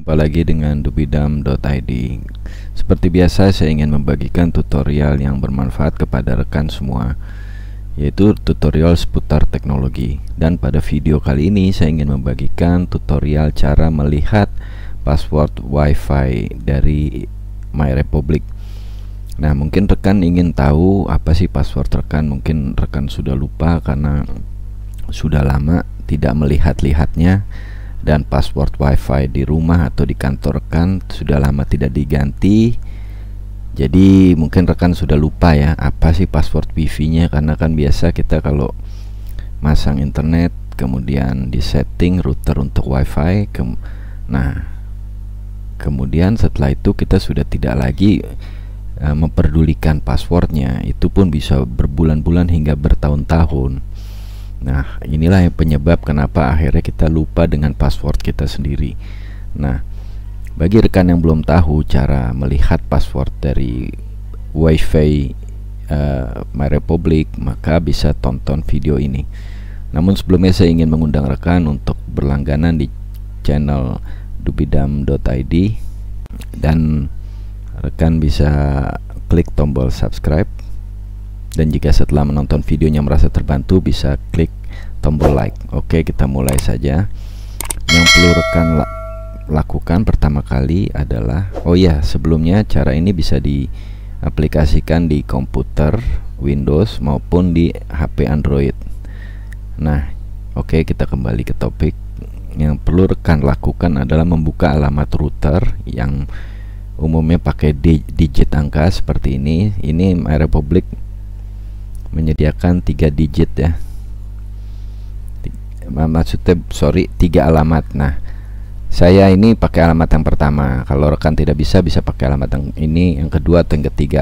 Apalagi dengan dubidam.id. Seperti biasa, saya ingin membagikan tutorial yang bermanfaat kepada rekan semua, yaitu tutorial seputar teknologi. Dan pada video kali ini saya ingin membagikan tutorial cara melihat password WiFi dari MyRepublic. Nah, mungkin rekan ingin tahu apa sih password rekan. Mungkin rekan sudah lupa karena sudah lama tidak melihat-lihatnya, dan password WiFi di rumah atau di kantor rekan sudah lama tidak diganti. Jadi mungkin rekan sudah lupa ya apa sih password wifi-nya, karena kan biasa kita kalau masang internet kemudian di setting router untuk WiFi, kemudian setelah itu kita sudah tidak lagi memperdulikan passwordnya. Itu pun bisa berbulan-bulan hingga bertahun-tahun. Nah, inilah yang penyebab kenapa akhirnya kita lupa dengan password kita sendiri. Nah, bagi rekan yang belum tahu cara melihat password dari WiFi MyRepublic, maka bisa tonton video ini. Namun sebelumnya saya ingin mengundang rekan untuk berlangganan di channel dubidam.id, dan rekan bisa klik tombol subscribe. Dan jika setelah menonton videonya merasa terbantu, bisa klik tombol like. Oke, kita mulai saja. Yang perlu rekan lakukan pertama kali adalah, sebelumnya cara ini bisa diaplikasikan di komputer Windows maupun di HP Android. Nah, oke, kita kembali ke topik. Yang perlu rekan lakukan adalah membuka alamat router yang umumnya pakai digit angka seperti ini. Ini MyRepublic menyediakan 3 digit ya, maksudnya 3 alamat. Nah, saya ini pakai alamat yang pertama. Kalau rekan tidak bisa pakai alamat yang ini, yang kedua atau yang ketiga,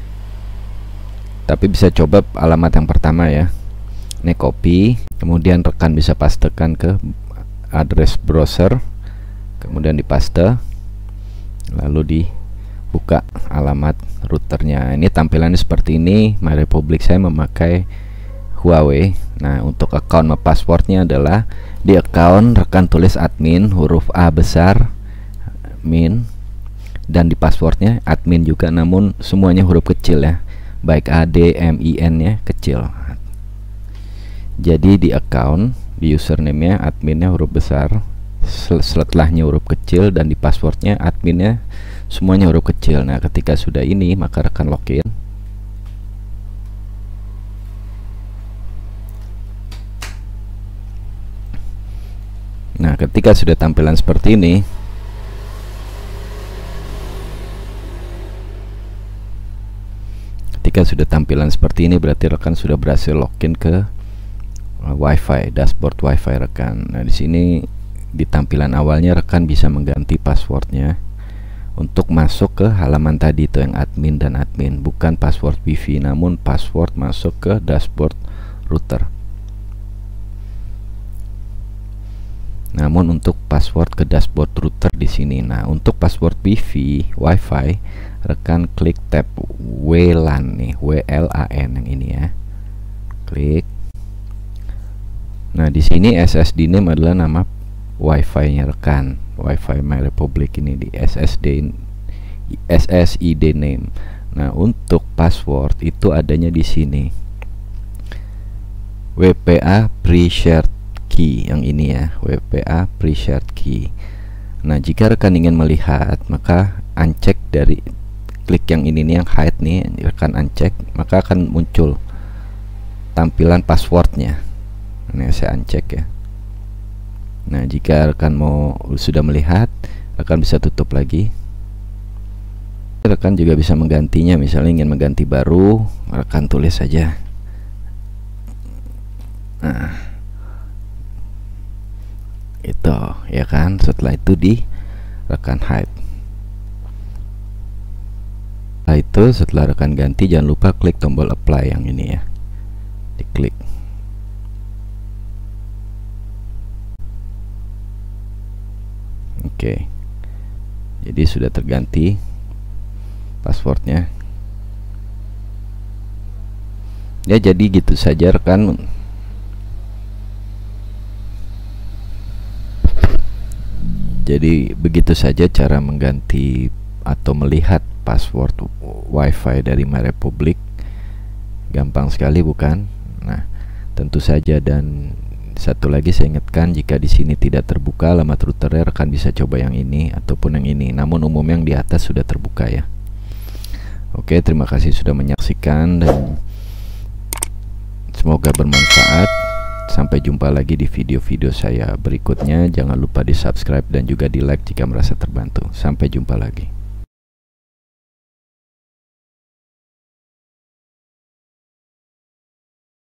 tapi bisa coba alamat yang pertama ya. Ini copy, kemudian rekan bisa pastekan ke address browser, kemudian dipaste, lalu dibuka alamat routernya. Ini tampilannya seperti ini. MyRepublic saya memakai Huawei. Nah, untuk account passwordnya adalah di account rekan tulis admin huruf A besar min, dan di passwordnya admin juga, namun semuanya huruf kecil ya, baik A, D, M, I, N nya kecil. Jadi di account, di username nya adminnya huruf besar, setelahnya huruf kecil, dan di passwordnya adminnya semuanya huruf kecil. Nah, ketika sudah ini, maka rekan login. Nah, ketika sudah tampilan seperti ini, berarti rekan sudah berhasil login ke WiFi, dashboard WiFi rekan. Nah, di sini di tampilan awalnya rekan bisa mengganti passwordnya untuk masuk ke halaman tadi itu yang admin dan admin, bukan password wifi, namun password masuk ke dashboard router. Namun untuk password ke dashboard router di sini. Nah, untuk password WiFi, rekan klik tab WLAN nih, WLAN yang ini ya. Klik. Nah, di sini SSD name adalah nama WiFi-nya rekan. WiFi MyRepublic ini di SSID name. Nah, untuk password itu adanya di sini. WPA pre-shared key yang ini ya, WPA pre-shared key. Nah, jika rekan ingin melihat, maka uncheck dari klik yang ini nih, yang hide nih, rekan uncheck, maka akan muncul tampilan passwordnya. Ini saya uncheck ya. Nah, jika rekan sudah melihat, rekan bisa tutup lagi. Rekan juga bisa menggantinya, misalnya ingin mengganti baru, rekan tulis saja. Nah, itu ya kan. Setelah itu rekan hide. Setelah rekan ganti, jangan lupa klik tombol apply yang ini ya, diklik. Oke, jadi sudah terganti passwordnya ya. Jadi gitu saja rekan. Jadi begitu saja cara mengganti atau melihat password WiFi dari MyRepublik. Gampang sekali bukan? Nah, tentu saja. Dan satu lagi saya ingatkan, jika di sini tidak terbuka alamat routernya, rekan bisa coba yang ini ataupun yang ini. Namun umumnya yang di atas sudah terbuka ya. Oke, terima kasih sudah menyaksikan dan semoga bermanfaat. Sampai jumpa lagi di video-video saya berikutnya. Jangan lupa di subscribe dan juga di like jika merasa terbantu. Sampai jumpa lagi.